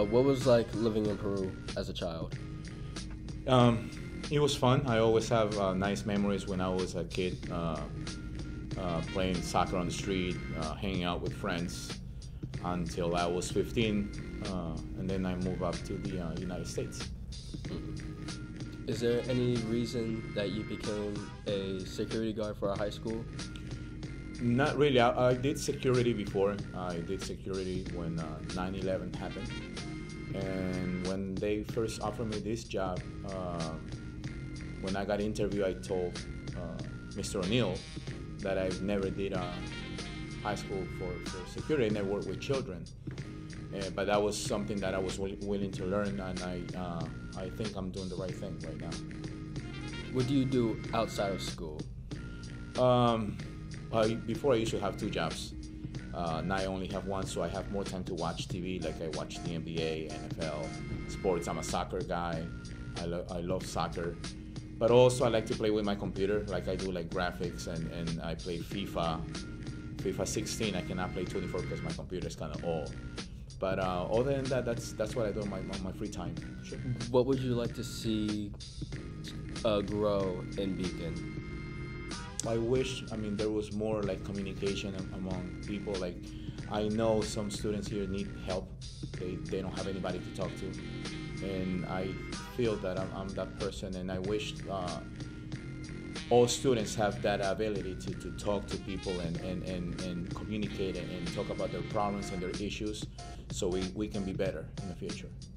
What was like living in Peru as a child? It was fun. I always have nice memories when I was a kid, playing soccer on the street, hanging out with friends until I was 15, and then I moved up to the United States. Is there any reason that you became a security guard for a high school? Not really. I did security before. I did security when 9/11 happened. And when they first offered me this job, when I got interviewed, I told Mr. O'Neill that I never did a high school for security, and I worked with children. But that was something that I was willing to learn, and I think I'm doing the right thing right now. What do you do outside of school? Before I used to have two jobs. Now I only have one, so I have more time to watch TV. Like I watch the NBA, NFL, sports. I'm a soccer guy. I love soccer. But also I like to play with my computer. Like I do like graphics and I play FIFA 16. I cannot play 24 because my computer is kind of old. But other than that, that's what I do on my free time. Sure. What would you like to see grow in Beacon? I wish, there was more like communication among people. Like, I know some students here need help. They don't have anybody to talk to. And I feel that I'm that person, and I wish all students have that ability to talk to people and communicate and talk about their problems and their issues so we can be better in the future.